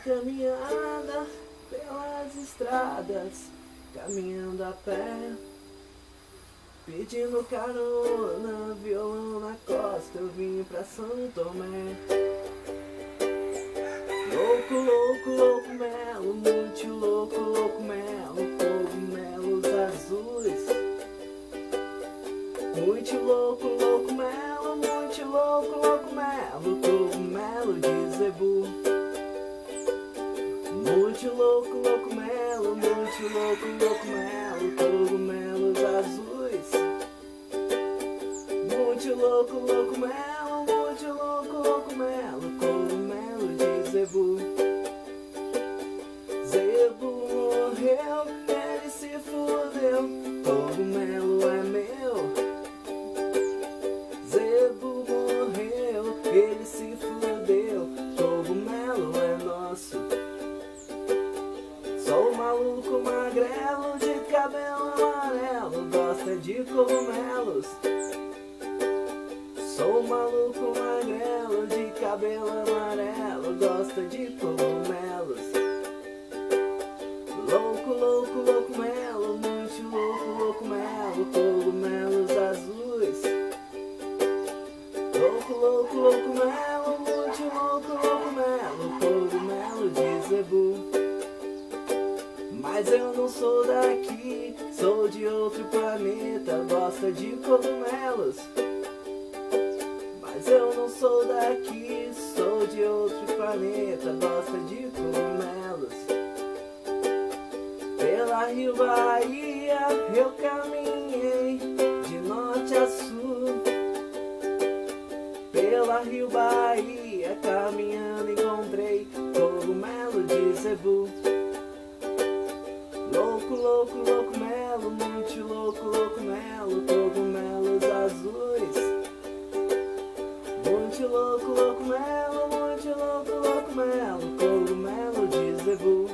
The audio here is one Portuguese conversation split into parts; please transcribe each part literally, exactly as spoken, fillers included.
caminhada pelas estradas, caminhando a pé, pedindo carona, violão na costa, eu vim pra São Thomé. Louco, louco, louco melo, muito louco, louco melo, cogumelos azuis. Muito louco, louco melo, muito louco, louco melo, cogumelo de zebu. Muito louco, louco melo, muito louco, louco melo, cogumelos azuis. Muito louco, louco melo, muito louco, louco melo, cogumelo de zebu. Zebu morreu, ele se fudeu, cogumelo é meu. Zebu morreu, ele se fudeu, cogumelo é nosso. Sou maluco magrelo de cabelo amarelo, gosta de cogumelos. Sou maluco magrelo de cabelo amarelo, gosta de cogumelos. Louco, louco, louco melo, muito louco, louco melo, cogumelos azuis. Louco, louco, louco melo, muito louco, louco melo, cogumelo de zebu. Mas eu não sou daqui, sou de outro planeta, gosta de cogumelos. Mas eu não sou daqui, sou de outro planeta, gosta de cogumelos. Pela Rio Bahia eu caminhei de norte a sul. Pela Rio Bahia caminhando encontrei cogumelo de zebu. Louco, louco, louco melo, muito louco, louco melo, cogumelos azuis. Muito louco, louco melo, muito louco, louco melo, cogumelo de zebu.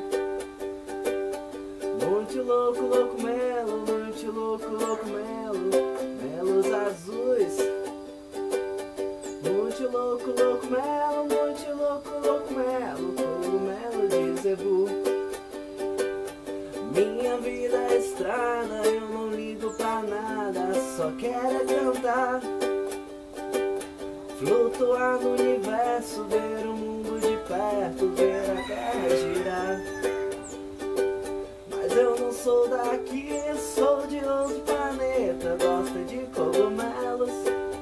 Muito louco, louco melo, muito louco, louco melo, melos azuis. Muito louco, louco melo, muito louco, louco melo, cogumelo de zebu. Minha vida é estrada, eu não ligo pra nada, só quero é cantar. Flutuar no universo, ver o mundo de perto, ver a terra girar. Mas eu não sou daqui, sou de outro planeta, gosta de cogumelos.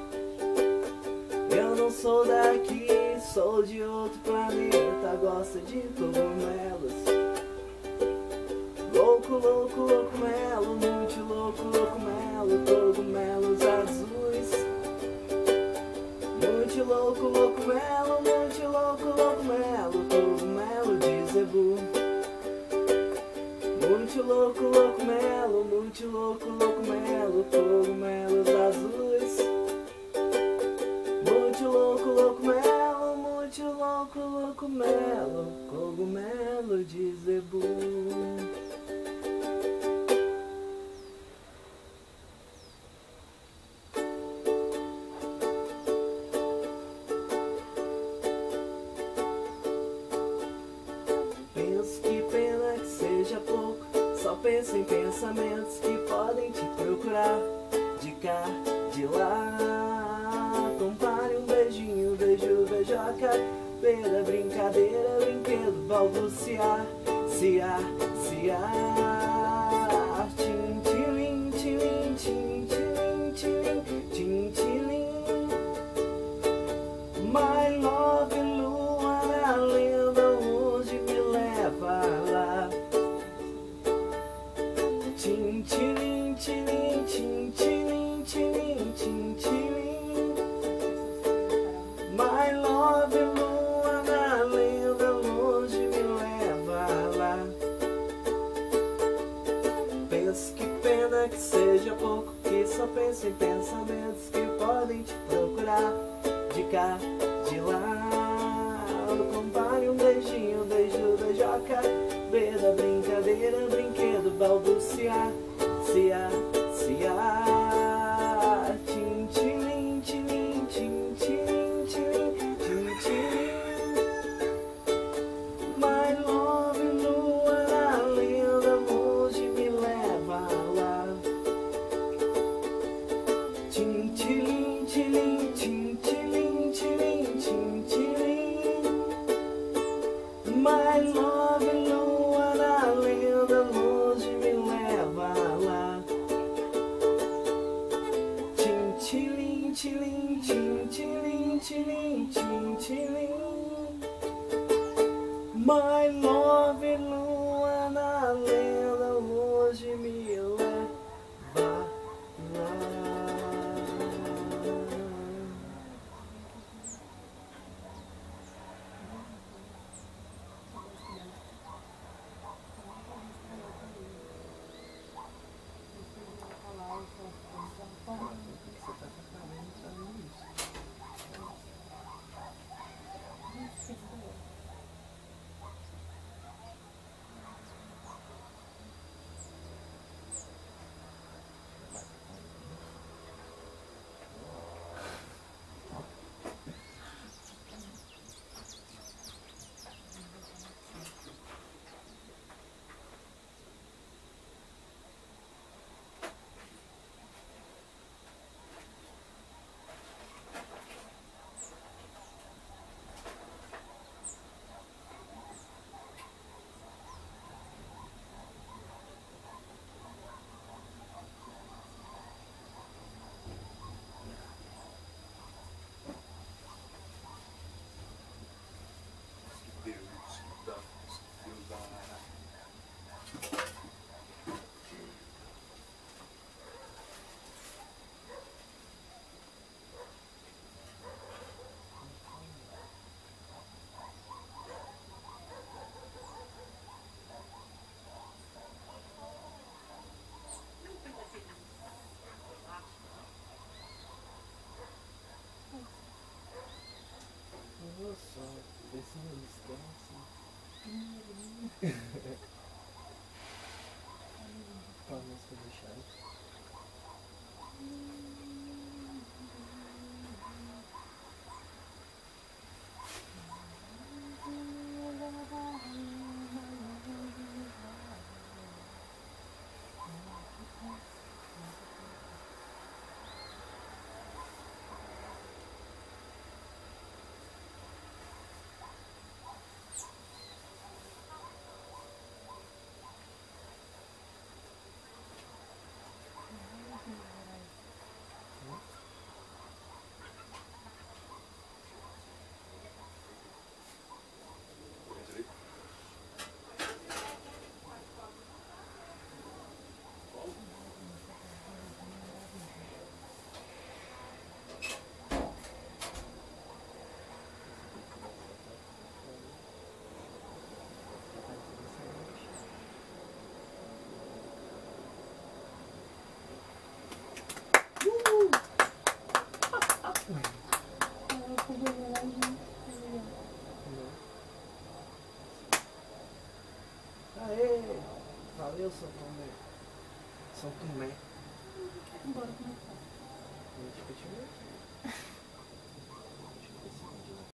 Eu não sou daqui, sou de outro planeta, gosta de cogumelos. Louco, louco, louco melo, muito louco, louco melo, cogumelos azuis. Muito louco, louco melo, muito louco, louco melo, cogumelo de zebu. Muito louco, louco melo, muito louco, louco melo, cogumelos azuis. Muito louco, louco melo, muito louco, louco melo, cogumelo de zebu. Penso em pensamentos que podem te procurar de cá, de lá. Compare um beijinho, beijo, beijoca, beira, brincadeira, brinquedo, balbuciar, se há, se há. Tim, tilim, tilim, tim, tilim, tilim, tim, tilim. My love, lua na lenda, onde me leva lá. Tim, tilim, tilim, tim, tilim, tilim, tim, tilim. My love, lua na lenda, longe me leva lá. Penso que pena que seja pouco, que só penso em pensamentos que podem te procurar de cá, de lá. Compare um beijinho, beijo, beijoca, beira, brincadeira, brinquedo, balbuciar, se há, se há. Tim, tilim, tilim, tim, tilim, tilim, tim, tilim. My tilim, tim, tilim, tilim, tim, tilim. My love, lua na lenda, hoje me leva lá. Só, vê se não esquece. Qual a música do Charles? Aê! Valeu, São Thomé. São Thomé. Bora começar. A gente continua aqui.